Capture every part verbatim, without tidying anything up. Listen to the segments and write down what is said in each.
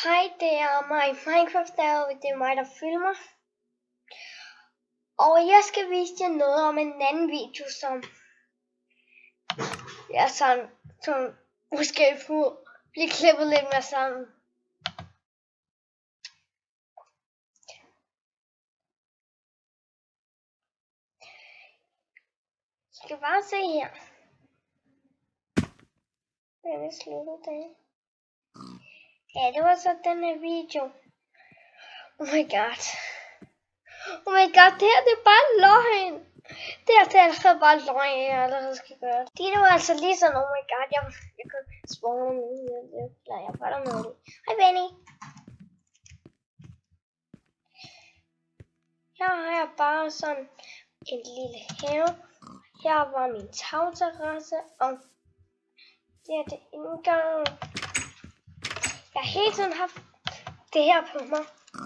Hej, det er mig, Minecraft, der, det er mig, der filmer. Og jeg skal vise jer noget om en anden video, som jeg sådan, som måske får blive klippet lidt mere sammen. I skal bare se her. Jeg vil slutte det. Ja, det var så den her video. Oh my god. Oh my god, det her det er bare løgn. Det her det er allerede bare løgn, jeg allerede skal gøre. Det var altså lige sådan, oh my god, jeg, jeg kan spørge mig ud. Eller jeg var der med det. Hej Benny. Her har jeg bare sådan en lille have. Her var min tagterrasse, og det er det indgang. Jeg har hele tiden haft det her på mig.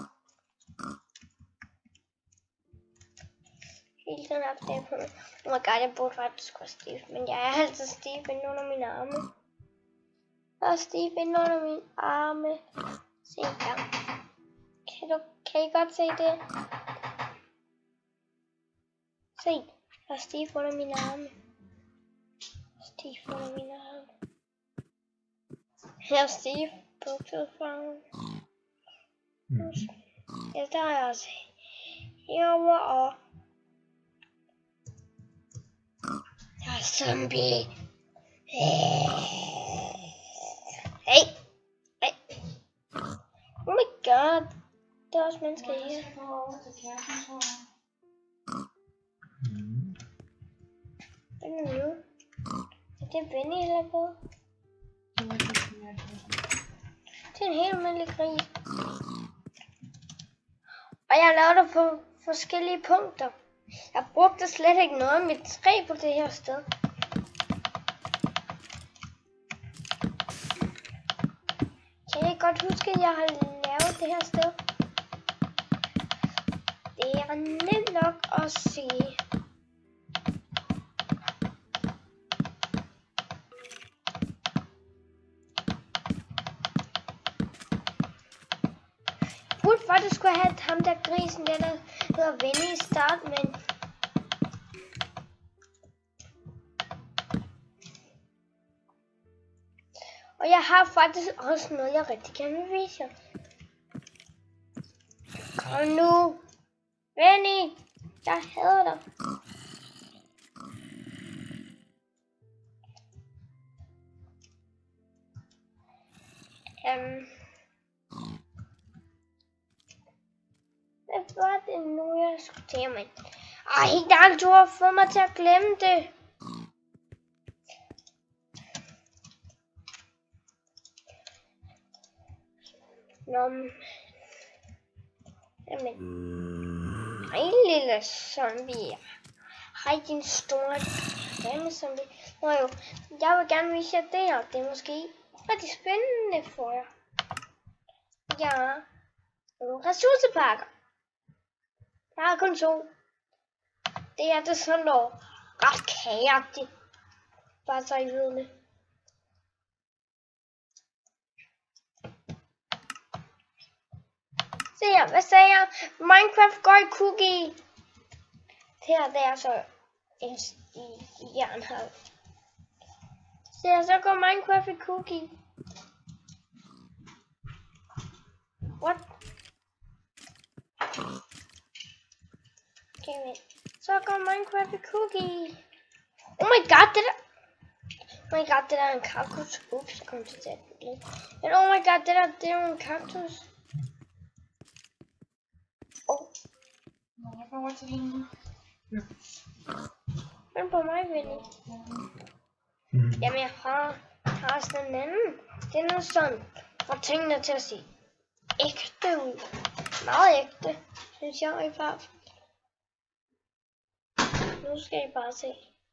Hele tiden haft det her på mig. Oh my god, jeg burde faktisk være stiv, men jeg er altid stiv inde under mine arme. Jeg er stiv inde under mine arme. Se her. Kan, du, kan I godt se det? Se, jeg er stiv under mine arme. Stiv under mine arme. Jeg er stiv på tilfangen. Mm. Ja, der er jeg også herovre, og jeg er zombie. Hey, hey. Oh my god, der er også mennesker her. Hvad er det nu? Er det Benny eller på? Det er en helt almindelig krig. Og jeg lavede det på forskellige punkter. Jeg brugte slet ikke noget af mit træ på det her sted. Kan I godt huske, at jeg har lavet det her sted? Det er nemt nok at se. Jeg burde faktisk skulle have ham der grisen, der, der hedder Benny i start, men og jeg har faktisk også noget, jeg rigtig gerne vil vise jer. Kom nu, Benny, jeg hader dig. Um, Hvad var det nu, jeg skulle til mig? Ej, Dan, du har fået mig til at glemme det. Nå, jamen. Hej, lille zombie. Hej, din store grimme zombie. Nå jo, jeg vil gerne vise jer det her. Det er måske rigtig spændende for jer. Ja, nogle ressourcepakker. Jeg har kun to. Det er det sådan noget ret kageagtigt. Bare så I ved det. Se her, hvad sagde jeg? Minecraft går i cookie. Det her, det er så en jernhal. Se her, så går Minecraft i cookie. What? Okay, så går Minecraft i cookie. Oh my god, det der. Oh my god, det der er en kaktus. Ups, jeg kom til at tage det lidt. Men oh my god, det der, det er jo en kaktus. Oh. Jeg kommer til hende. Men på mig, Benny. Jamen, jeg har, har sådan en anden. Det er noget sådan, for tingene til at se ægte ud. Meget ægte, synes jeg i hvert fald. Nu skal I bare se.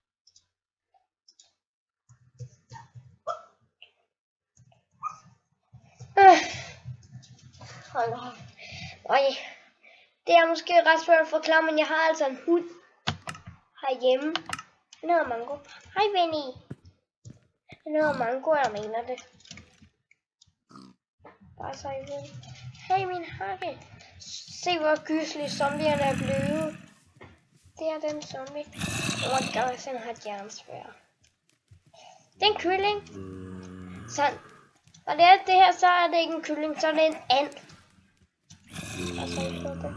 Øh. Hold op. Øj. Det er måske ret svært at forklare, men jeg har altså en hund herhjemme. Den hedder Mango. Hej Benny. Den hedder Mango, jeg mener det. presser i den. Hey, min hakke. Se, hvor gyselig zombierne er blevet. Det er den zombie. Oh my god, den har et jernsværd. Det er en kylling. Sådan. Og det er det her, så er det ikke en kylling, så er det en and. Presser i den.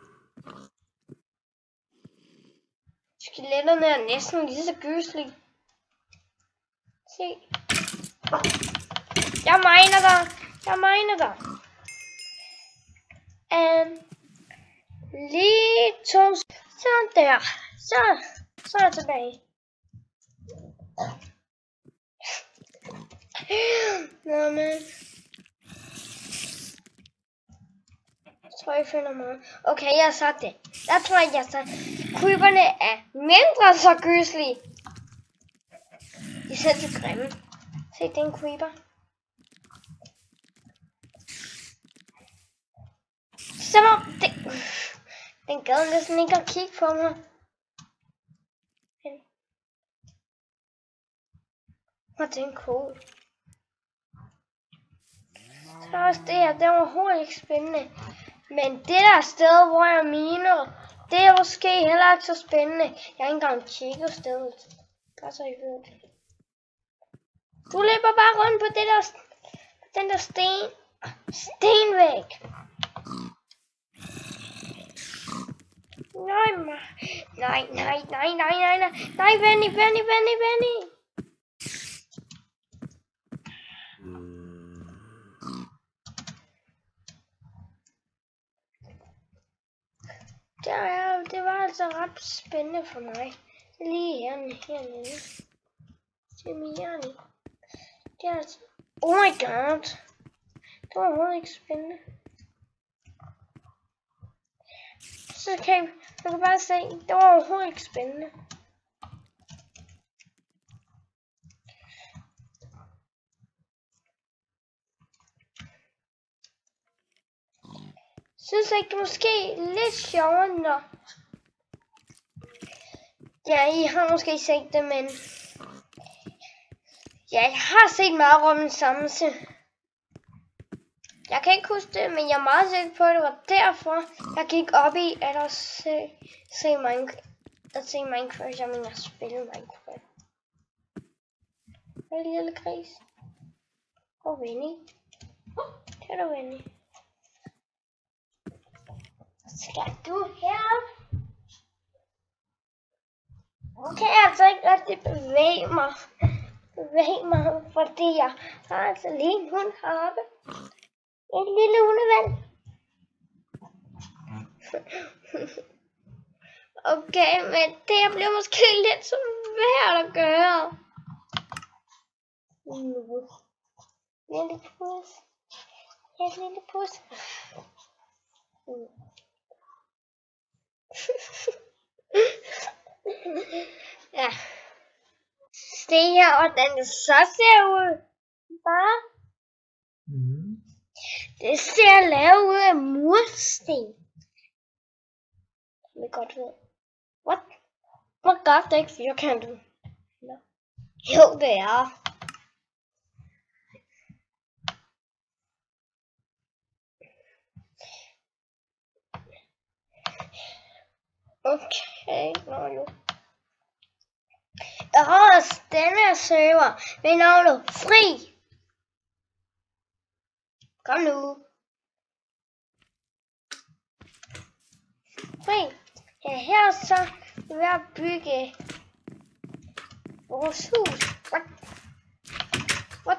Skeletterne er næsten lige så gyslige. Se. Jeg miner dig. Jeg miner dig. Um, lige to. Sådan der. Så. Så er jeg tilbage. Nå, men. Jeg tror, jeg finder mig. Okay, jeg har sagt det. Der tror jeg, jeg har sagt. Creeperne er mindre så gyslige. De ser så grimme. Se, det er en creeper. Som om det... Den gad næsten ikke at kigge på mig. Og det er en cool. Så også det her, det er overhovedet ikke spændende. Men det der sted, hvor jeg miner, det er måske heller ikke så spændende. Jeg har ikke engang tjekket stedet. Bare så I ved det. Du løber bare rundt på det der, den der sten, stenvæg. Nej, nej, nej, nej, nej, nej, nej, nej, Benny, Benny, Benny, Benny. Der er, det var altså ret spændende for mig. Lige hernede, hernede. Se mig hernede. Det er altså... Oh my god. Det var overhovedet ikke spændende. Så kan jeg, jeg kan bare se, det var overhovedet ikke spændende. Synes ikke, det er måske lidt sjovere, når... Ja, I har måske set det, men... Ja, jeg har set meget om den samme. Jeg kan ikke huske det, men jeg er meget sikker på, at det var derfor, jeg gik op i at at se, se Minecraft. At se Minecraft, jeg mener at spille Minecraft. Hej, lille gris. Hvor Vinnie? Det er du, Vinnie. Skal du herop? Nu kan jeg altså ikke rigtig bevæge mig. Bevæge mig, fordi jeg har altså lige en hund heroppe. En lille hundevalg. Okay, men det bliver måske lidt svært at gøre. Lille pus. Ja, lille pus. Ja. Se her, hvordan det så ser ud. Bare. Mm. Det ser lavet ud af mursten. Det er godt ved. What? Hvor godt det er ikke firkantet? No. Jo, det er. Okay, nå jo. Jeg har også denne server ved navnet Fri. Kom nu. Fri. Ja, her så vil jeg bygge vores hus. What? What?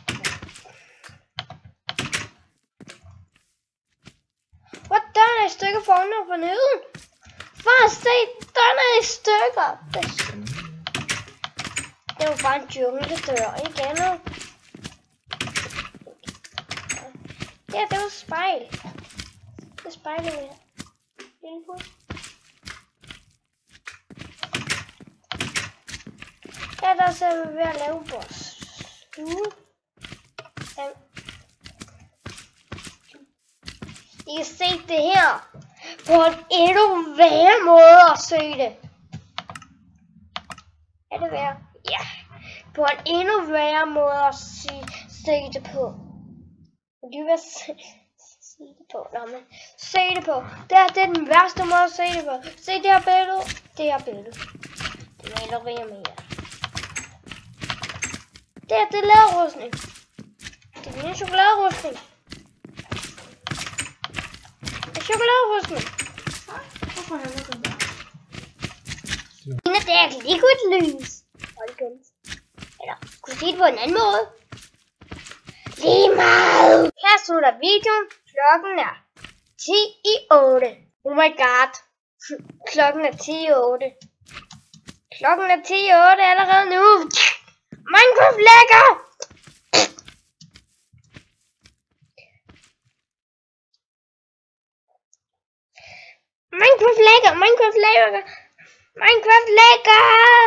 What? Døren er i stykker foran og forneden. Far, se, døren er i stykker. Det er jo bare en jungledør, ikke andet? Ja, det var spejl. Det er spejlet her. Lille pus. Ja, der er vi ved at lave vores stue. Ja. I kan se det her på en endnu værre måde at se det. Er det værre? Ja. På en endnu værre måde at se, se det på. Du vil se, se det på. Nå, men se det på. Det er, det er den værste måde at se det på. Se det her billede. Det her billede. Det malerier med jer. Det er det læderrustning. Det er min chokoladerustning. Det er chokoladerustning. Hvorfor har jeg den der? Det er et liquid lys. Eller kunne sige det på en anden måde. Lige meget. Her slutter videoen. Klokken er ti i otte. Oh my god. Klokken er ti i otte. Klokken er ti i otte allerede nu. Minecraft lækker. Minecraft lækker. Minecraft lækker. Minecraft lækker.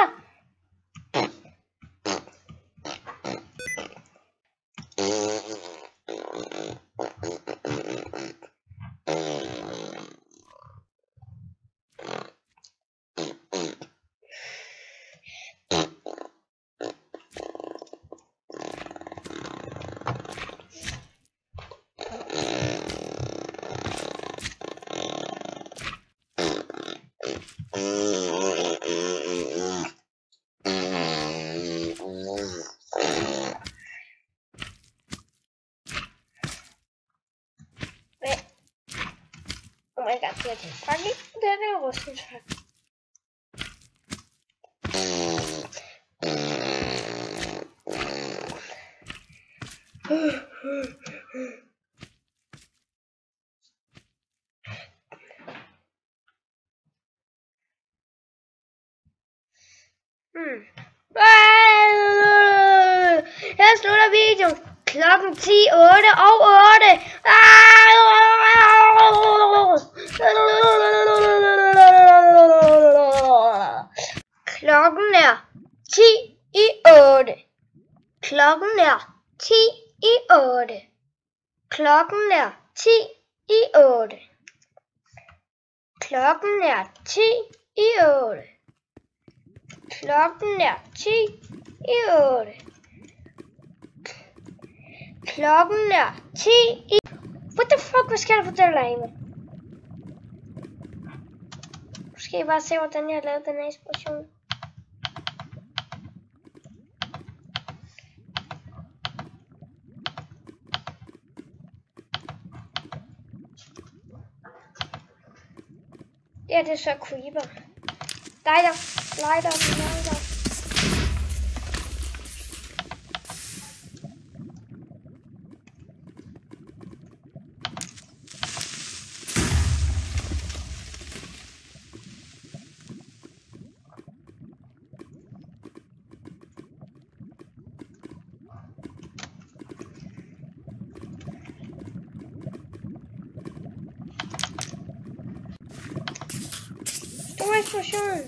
Oh my god, det er det faktisk. Det er det rustningsfag. Hmm. Jeg slutter videoen. Klokken ti, otte og otte. Klokken er ti i otte. Klokken er ti i otte. Klokken er ti i otte. Klokken er ti i otte. Klokken er ti i otte. Klokken er ti i... What the fuck, hvad skal jeg fortælle dig, Amy? Nu skal I bare se, hvordan jeg har lavet den her eksplosion. Det er det så creeper. Lighter, lighter, lighter. Stor eksplosion.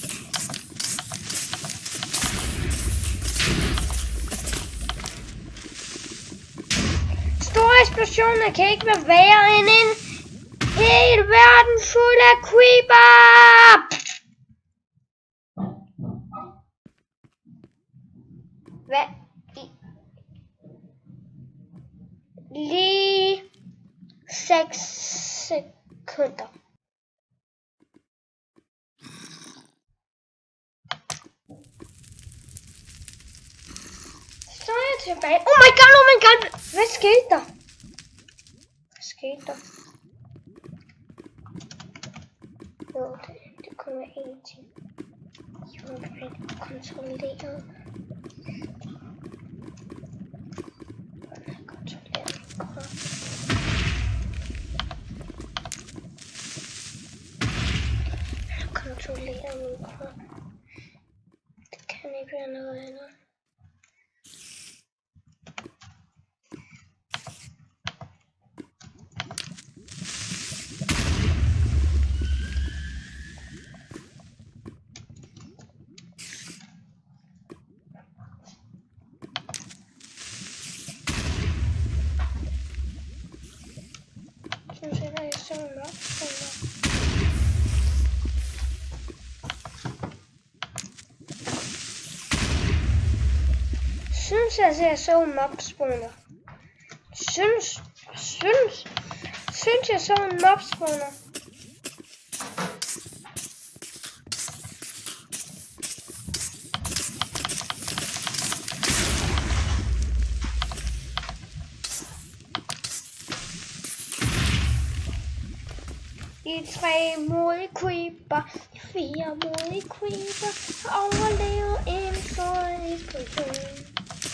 Stor eksplosion, der kan ikke være værre end en hel verden fuld af creeper. Hvad i? Lige seks sekunder. Så er jeg tilbage. Oh my god, oh my god. Hvad skete der? Hvad skete der? Jo, det, det kunne være en ting. Jeg må blive kontrolleret. Kontrolleret min krop. Kontrolleret min krop. Det kan ikke være noget andet. Så sætter jeg solen op. Synes jeg ser solen op spawner. synes, jeg synes, synes jeg så en mob spawner. I tre mod creeper, i fire mod creeper, overlever en stor eksplosion.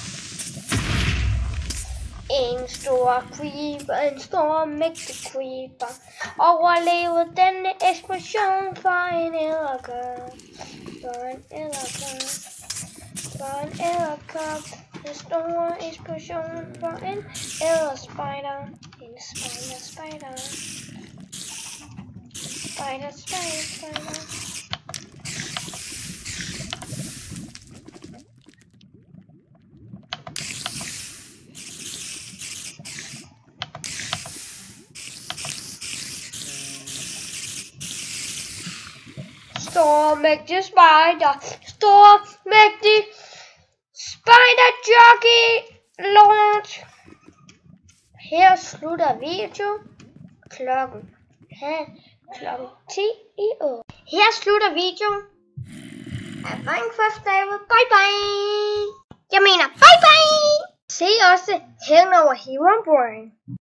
En stor creeper, en stor mægtig creeper, overlever denne eksplosion for en edderkop. For en edderkop, for en edderkop, en stor eksplosion for en edderspider, en spider, spider. Spider, spider, spider. Stor mægtig spider, stor mægtig spider jockey lord. Her slutter video klokken. Her klokken ti i otte. Her slutter videoen af Minecraft David. Bye bye. Jeg mener bye bye. Se også hen over Hero Brain.